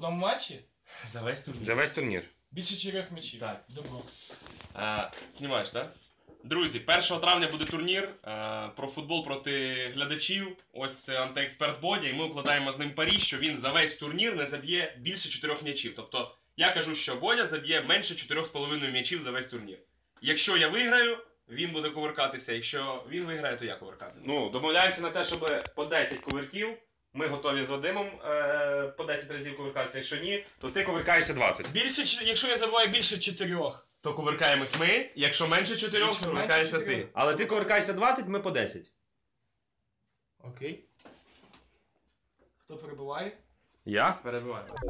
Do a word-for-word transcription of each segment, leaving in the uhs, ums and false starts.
одному матчі? За весь турнір. За весь турнір. Більше чотирьох м'ячів. Так. Добро. Е, знімаєш, так? Друзі, першого травня буде турнір е, про футбол проти глядачів. Ось це антиексперт Бодя, і ми укладаємо з ним парі, що він за весь турнір не заб'є більше чотирьох м'ячів. Тобто, я кажу, що Бодя заб'є менше чотирьох з половиною м'ячів за весь турнір. Якщо я виграю, він буде кувиркатися. Якщо він виграє, то я кувиркатиму. Ну, домовляємося на те, щоб по десять кувирків. Ми готові з Вадимом е, по десять разів кувиркатися. Якщо ні, то ти кувиркаєшся двадцять. Більше, якщо я забуваю більше чотирьох. То кувиркаємось ми, якщо менше чотирьох, Якщо кувиркаєшся менше ти. чотирьох. Але ти кувиркаєшся двадцять, ми по десять. Окей. Хто перебуває? Я? Перебиваємося.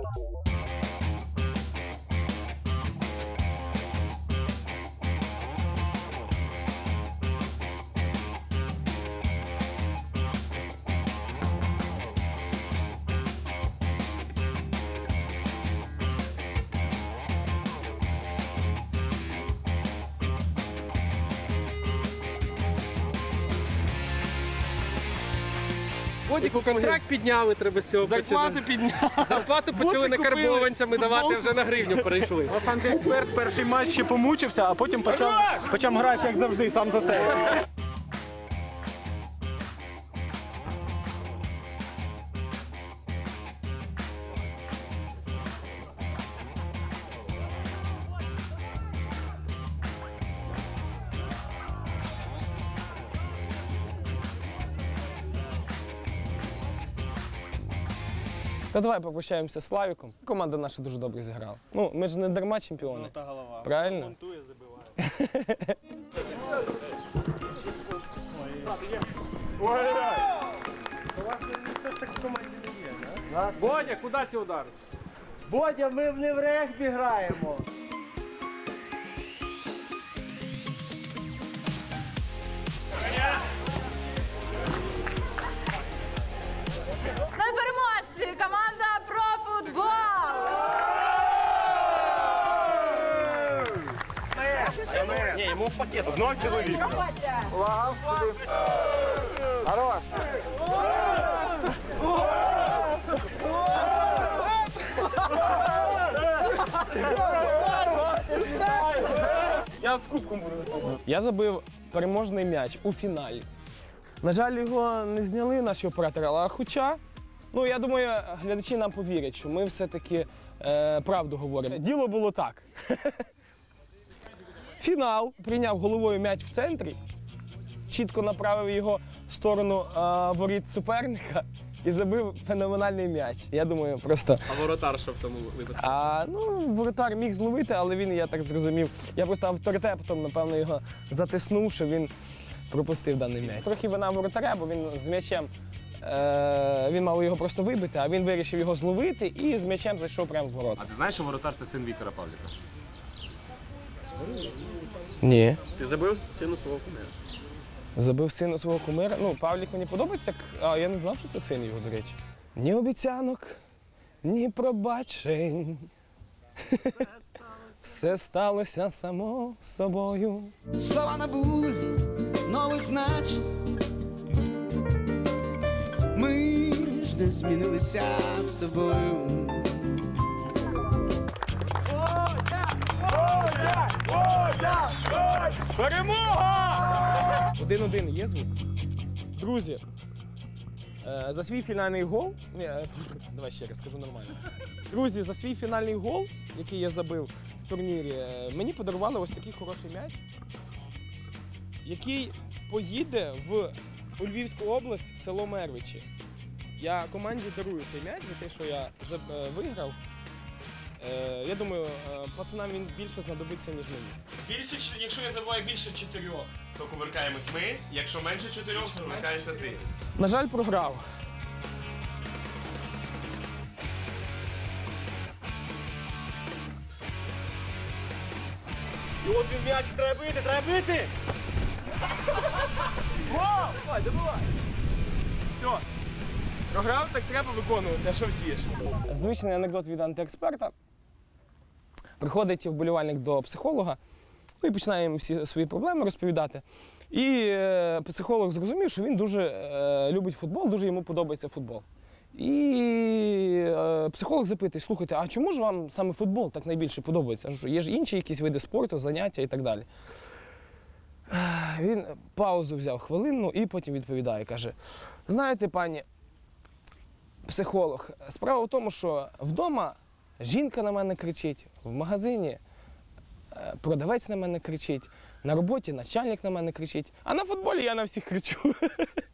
Бодіку контракт підняли, треба з цього Зарплату починати. підняли. Зарплату почали Буци не купили. карбованцями давати, Футболку. вже на гривню перейшли. Антиексперт перший матч ще помучився, а потім почав, почав грати, як завжди, сам за себе. Та давай попрощаємося з Славіком. Команда наша дуже добре зіграла. Ну, ми ж не дарма чемпіони. Золота голова. Правильно? Монтує, забиває. Бодя, куди ці удари? Бодя, ми не в регбі граємо. Ну і переможці! Команда про футбол! Ні, йому в пакет. Знов чоловік. Хорош. Я з кубком буду записувати. Я забив переможний м'яч у фіналі. На жаль, його не зняли наші оператори, але хоча, ну я думаю, глядачі нам повірять, що ми все-таки е, правду говоримо. Діло було так. Фінал, прийняв головою м'яч в центрі, чітко направив його в сторону е, воріт суперника і забив феноменальний м'яч. Я думаю, просто... А воротар що в цьому випадку? А, ну, воротар міг зловити, але він, я так зрозумів, я просто авторитетом, напевно, його затиснув, що він пропустив даний м'яч. Трохи вина воротаря, бо він з м'ячем, е, він мав його просто вибити, а він вирішив його зловити і з м'ячем зайшов прямо в ворота. А ти знаєш, що воротар це син Віктора Павліка? Ні. Ти забив сину свого кумира. Забив сина свого кумира. Ну, Павлік мені подобається, як- а я не знав, що це син його, до речі. Ні обіцянок, ні пробачень. Все сталося само собою. Слова набули нових значень. Ми ж не змінилися з тобою. Перемога! Один-один є звук. Друзі, е, за свій фінальний гол. Ні, е, давай ще раз скажу нормально. Друзі, за свій фінальний гол, який я забив в турнірі, е, мені подарували ось такий хороший м'яч, який поїде в у Львівську область, село Мервичі. Я команді дарую цей м'яч за те, що я за- е, виграв. Е, я думаю, е, пацанам він більше знадобиться, ніж мені. Більше, ч- якщо я забуваю більше чотирьох, то кувиркаємось ми, якщо менше чотирьох, Якщо менше кувиркаєшся ти. чотирьох. На жаль, програв. І от він м'яч, треба бити, треба бити! Гол! Давай, добивай! Все. Програв, так треба виконувати, а що втієш? Звичний анекдот від антиексперта. Приходить вболівальник до психолога, ну і починає йому всі свої проблеми розповідати. І е, психолог зрозумів, що він дуже е, любить футбол, дуже йому подобається футбол. І е, психолог запитує, слухайте, а чому ж вам саме футбол так найбільше подобається? А що, є ж інші якісь види спорту, заняття і так далі. Він паузу взяв хвилинну і потім відповідає, каже, знаєте, пані психолог, справа в тому, що вдома жінка на мене кричить, в магазині е, продавець на мене кричить, на роботі начальник на мене кричить, а на футболі я на всіх кричу.